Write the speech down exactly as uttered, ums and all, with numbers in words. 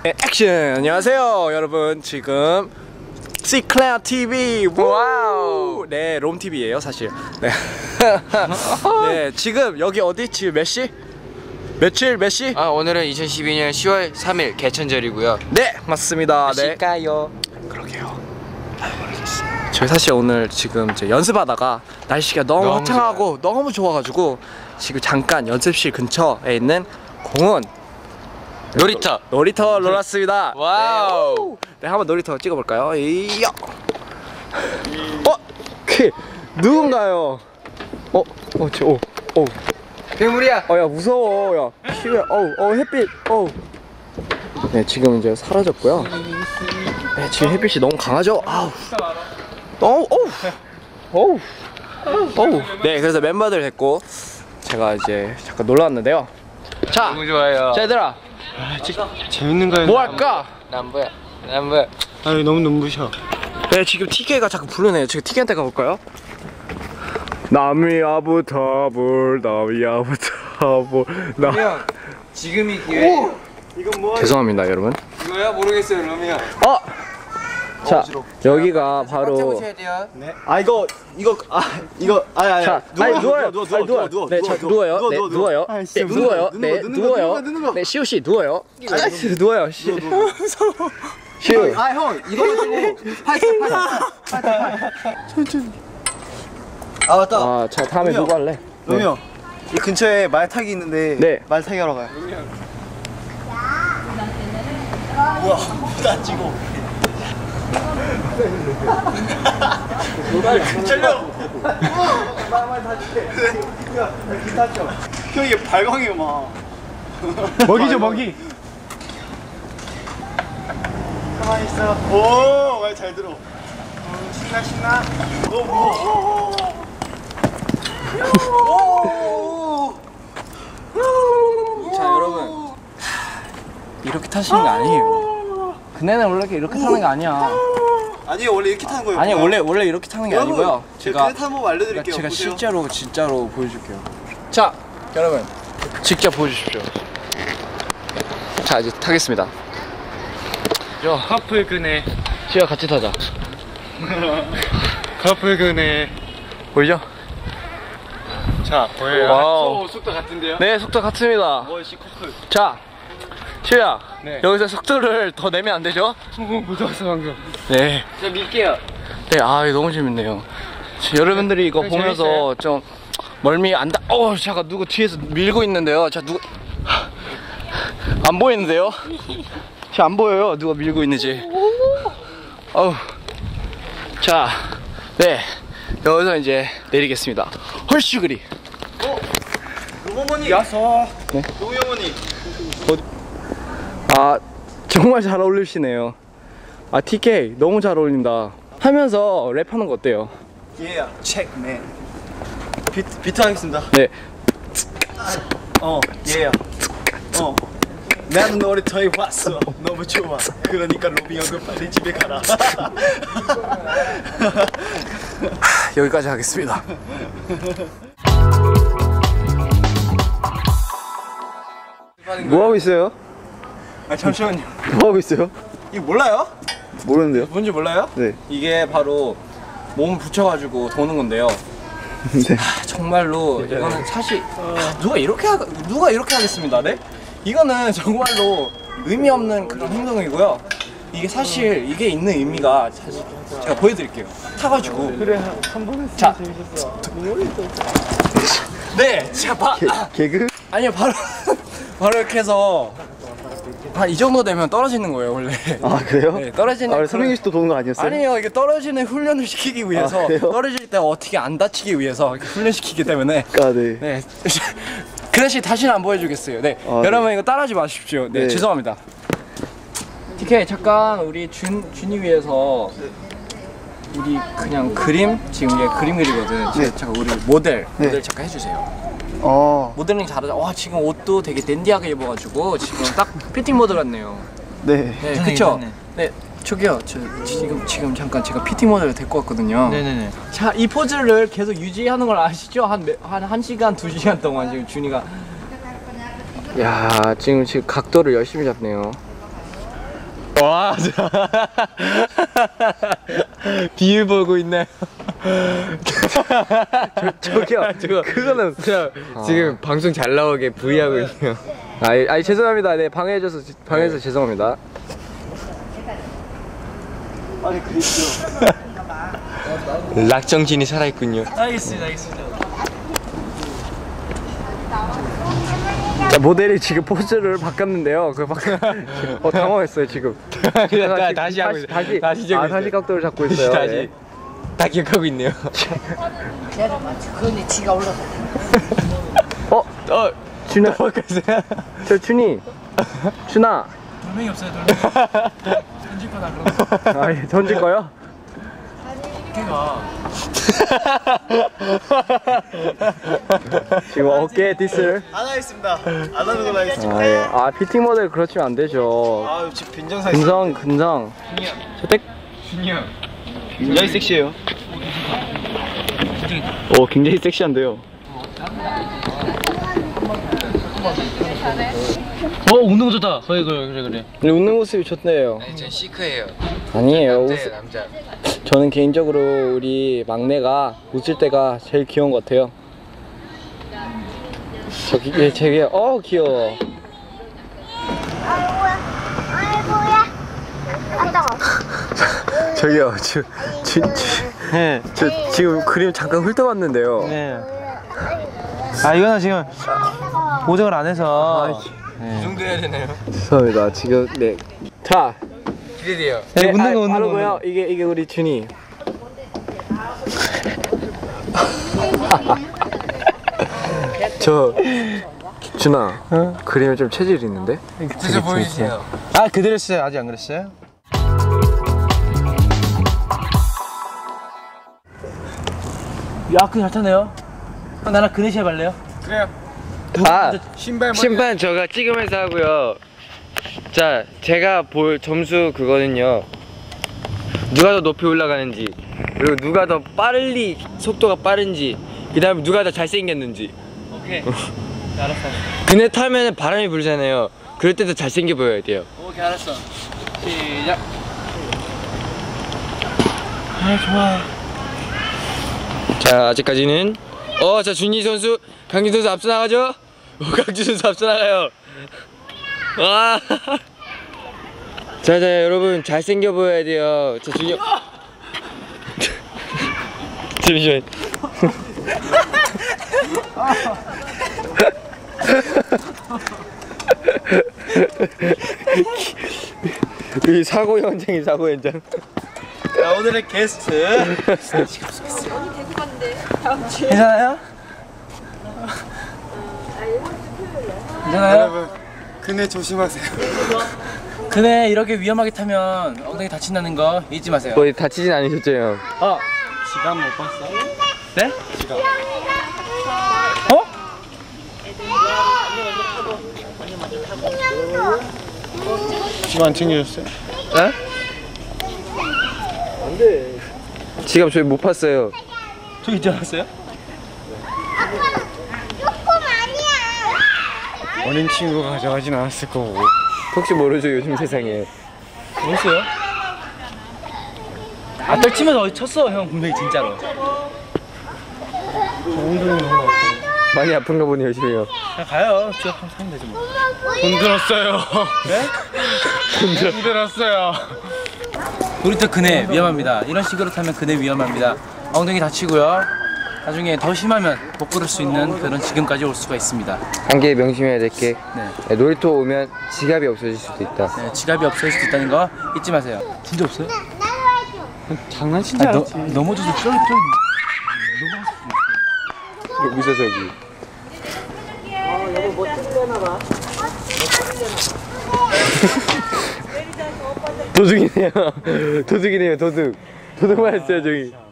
네, 액션! 안녕하세요 여러분. 지금 시클레어 티비 와우. 네, 롬티비예요 사실. 네. 네, 지금 여기 어디? 지금 몇 시? 며칠 몇 시? 아, 오늘은 이천십이 년 시월 삼일 개천절이고요. 네, 맞습니다. 네. 몇시일까요? 그러게요. 저희 사실 오늘 지금 이제 연습하다가 날씨가 너무, 너무 화창하고 좋아요. 너무 좋아가지고 지금 잠깐 연습실 근처에 있는 공원 놀이터 놀이터 놀았습니다. 와우. 네, 네, 한번 놀이터 찍어볼까요? 이야. 어? 그 누군가요? 어? 어? 저, 어? 어? 괴물이야. 어, 야 무서워. 야 시외. 어우, 어 햇빛. 어우. 네, 지금 이제 사라졌고요. 네, 지금 햇빛이 너무 강하죠. 아우. 어우, 어우, 어우, 어우. 네, 그래서 멤버들 됐고 제가 이제 잠깐 놀러 왔는데요. 자, 너무 좋아요. 자, 얘들아. 아, 재밌는가요? 뭐 할까? 난 뭐야? 난 뭐야? 아니 너무 눈부셔. 네, 지금 티케이가 자꾸 부르네요. 지금 티케이한테 가볼까요? 남이야부터 불, 남이야부터 불. 나. 형, 지금이 기회. 이건 뭐? 죄송합니다, 여러분. 이거야 모르겠어요, 러미 형. 어. 자, 여기가 바로. 네. 아 이거 이거 아 이거 아니 아니. 자, 누워, 아니, 누워요. 누워, 아니, 누워요. 누워, 네, 누워, 자, 누워, 누워요. 누워, 네, 누워, 누워요. 아, 네, 진짜 누워요. 누워, 네, 누워, 누워요. 누워, 누워. 네, 시우 씨 누워요. 누워요. 시. 시우. 아 형 이거 가지고 팔팔 팔 팔. 천천히. 아 맞다. 아, 자, 다음에 누구 할래? 로미 형. 이 근처에 말 타기 있는데 네. 말 타기 하러 가요. 뭐야? 나 찍어. 잘려. 말말 다칠게. 야, 기타 쳐. 형 이게 발광이 막. 먹이죠 먹이. 가만히 있어. 오, 말 잘 들어. 어, 신나 신나. 너 뭐? 자, 여러분. 이렇게 타시는 게 아니에요. 그네는 원래 이렇게 타는 게 아니야. 아니요 원래 이렇게 타는 거예요. 아니, 원래 원래 이렇게 타는 게 여러분, 아니고요. 제가 제가 한번 알려드릴게요. 제가 보세요. 실제로 진짜로 보여줄게요. 자, 여러분 직접 보여주십시오. 자, 이제 타겠습니다. 저 커플 그네. 시아 같이 타자. 커플 그네. 보이죠? 자 보여요. 와우. 속도 같은데요? 네, 속도 같습니다. 월시 커플. 자, 시우야. 네. 여기서 속도를 더 내면 안 되죠? 어, 무서웠어 방금. 네. 저 밀게요. 네, 아, 이거 너무 재밌네요. 여러분들이 이거 보면서 재밌어요. 좀 멀미 안 닿. 어, 잠깐 누구 뒤에서 밀고 있는데요. 자, 누구 안 보이는데요? 자, 안 보여요. 누가 밀고 있는지. 어우. 자, 네. 여기서 이제 내리겠습니다. 헐슈그리. 어? 로머머니. 야서. 네. 노영머니. 아, 정말 잘 어울리시네요. 아, 티케이 너무 잘 어울린다. 하면서 랩하는 거 어때요? 예. 체크맨. 비트 비트 하겠습니다. 네. 어. 예. 어. 나는 놀이터에 왔어. 너무 좋아. 그러니까 로비 형은 빨리 집에 가라. 여기까지 하겠습니다. 뭐 하고 있어요? 아 잠시만요. 뭐 하고 있어요? 이거 몰라요? 모르는데요? 뭔지 몰라요? 네. 이게 바로 몸 붙여가지고 도는 건데요. 네. 아, 정말로 이거는 사실 아, 누가 이렇게 하, 누가 이렇게 하겠습니다, 네? 이거는 정말로 의미 없는 그런 행동이고요. 이게 사실 이게 있는 의미가 사실 제가 보여드릴게요. 타가지고 그래 한 번 했으면 자. 재밌었어. 네, 제가 바 개, 아, 개그? 아니요 바로 바로 이렇게 해서 한 이 정도 되면 떨어지는 거예요 원래. 아 그래요? 네, 떨어지는. 아, 삼백육십 도 도는 거 아니었어요? 아니요, 이게 떨어지는 훈련을 시키기 위해서 아, 그래요? 떨어질 때 어떻게 안 다치기 위해서 이렇게 훈련시키기 때문에. 아 네. 네. 그 대신 다시는 안 보여주겠어요. 네. 아, 여러분 네. 이거 따라하지 마십시오. 네, 네. 죄송합니다. 티케이 잠깐 우리 준 준이 위해서 우리 그냥 그림 지금 얘 그림 그리거든. 네. 잠깐 우리 모델 네. 모델 잠깐 해주세요. 어. 모델링 잘하자. 와, 지금 옷도 되게 댄디하게 입어가지고 지금 딱 피팅 모드 같네요. 네. 네, 그쵸? 네, 저기요, 저 지금 지금 잠깐 제가 피팅 모델을 데리고 왔거든요. 네네네. 자, 이 포즈를 계속 유지하는 걸 아시죠? 한한 한 시간, 두 시간 동안 지금 준이가. 야, 지금 지금 각도를 열심히 잡네요. 와, 저 비유 보고 있나요? 저기요. 저거 그거는 저 지금 방송 잘 나오게 V 하고 있네요. 아이, 아이 죄송합니다. 네 방해해줘서 방해해서 죄송합니다. 아니 그랬죠. 락정진이 살아있군요. 알겠습니다, 알겠습니다. 자, 모델이 지금 포즈를 바꿨는데요. 그 바... 어 당황했어요 지금. 다, 다시 하고 있어요. 다시 다시 아, 적고 다시 있어요. 각도를 잡고 있어요. 다시 네. 다 기억하고 있네요. 그거는 지가 올라서. 어 어, 준아, 바꿨어요? 저 준이, 준아. 돌멩이 없어요, 돌멩이. 던질 거다 그럼. 아, 예, 던질 거요? 지금 어깨 디스를. 안 하겠습니다. 안 하는 걸로 하겠습니다. 아, 예. 아 피팅 모델 그러시면 안 되죠. 아 지금 빈정상. 근정 근정. 저택. 굉장히 섹시해요. 오 굉장히 섹시한데요. 어 운동 좋다. 그래 그래 그래 그래. 근데 웃는 모습이 좋네요. 아니, 전 시크해요. 아니에요. 웃... 남자예요, 남자. 저는 개인적으로 우리 막내가 웃을 때가 제일 귀여운 것 같아요. 저기 얘 되게 어 귀여워. 아이고야. 안 따가. 저기요 지금 진, 진, 네. 저 지금 그림 잠깐 훑어봤는데요. 네. 아 이거는 지금 보정을 안 해서. 이 정도 해야 되나요? 죄송합니다. 지금 네. 자. 기대돼요. 네, 웃는 거, 아, 웃는 거, 바로고요. 이게 이게 우리 준이. 저 준아 어? 그림에 좀 체질이 있는데? 진짜 보여주세요. 아 그대로였어요. 아직 안 그랬어요? 야, 그 잘 타네요. 형 나랑 그네 시합 할래요? 그래요. 아 신발 신발 저가 찍으면서 하고요. 자, 제가 볼 점수 그거는요. 누가 더 높이 올라가는지, 그리고 누가 더 빨리 속도가 빠른지, 그다음에 누가 더 잘생겼는지. 오케이. 네, 알았어. 그네 타면 바람이 불잖아요. 그럴 때도 잘생겨 보여야 돼요. 오케이, 알았어. 시작. 아, 좋아. 자, 아직까지는 어, 자 준희 선수, 강진 선수 앞서 나가죠. 어, 강진 선수 앞서 나가요. 와. 자, 자, 여러분 잘생겨 보여야 돼요. 자, 준희. 잠시만. 이 사고 현장이 사고 현장. 자, 오늘의 게스트. 괜찮아요? 괜찮아요? 여러분, 그네 조심하세요. 그네 이렇게 위험하게 타면 엉덩이 다친다는 거 잊지 마세요. 뭐 다치진 않으셨죠, 형? 어. 지갑 못 봤어? 네? 지갑. 어? 지갑 안 챙겨줬어요? 에? 안돼. 지갑 저희 못 봤어요. 저기 있지 않았어요? 조금 아니야. 어린 친구가 가져가진 않았을 거고. 혹시 모르죠, 요즘 세상에. 뭐였어요? 아, 떨치면서 어디 쳤어, 형 분명히 진짜로. 많이 아픈가 보네, 열심히요. 그냥 가요. 지갑 한번 사면 되지 뭐. 돈 들었어요. 네? 돈 들었어요. 우리 또 그네 위험합니다. 이런 식으로 타면 그네 위험합니다. 엉덩이 다치고요. 나중에 더 심하면 못 걸을 수 있는 그런 지금까지 올 수가 있습니다. 한 개 명심해야 될 게, 네. 놀이터 오면 지갑이 없어질 수도 있다. 네, 지갑이 없어질 수도 있다는 거 잊지 마세요. 진짜 없어요? 장난치지 아, 너, 넘어져서 쫄, 쫄. 여기서 저기. 도둑이네요. 도둑이네요, 도둑. 도둑 맞았어요, 저기.